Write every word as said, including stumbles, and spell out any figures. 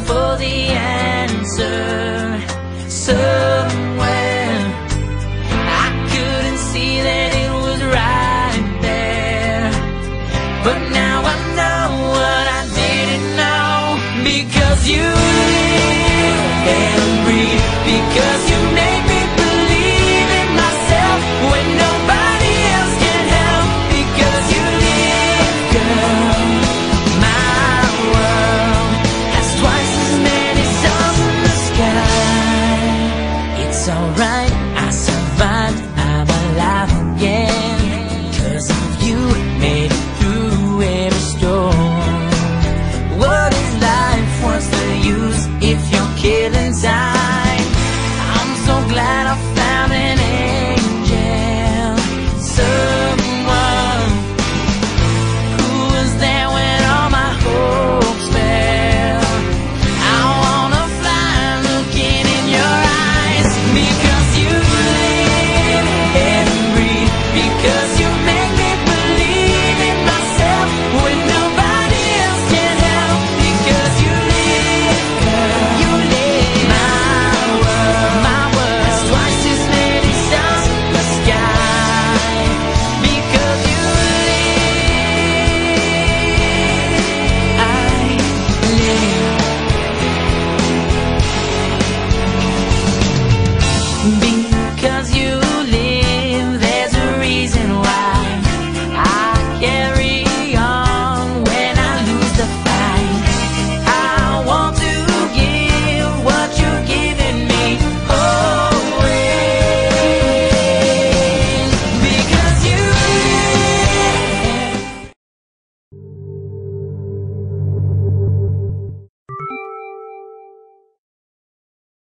for the answer somewhere. I couldn't see that it was right there, but now I know what I didn't know. Because you live and breathe, because you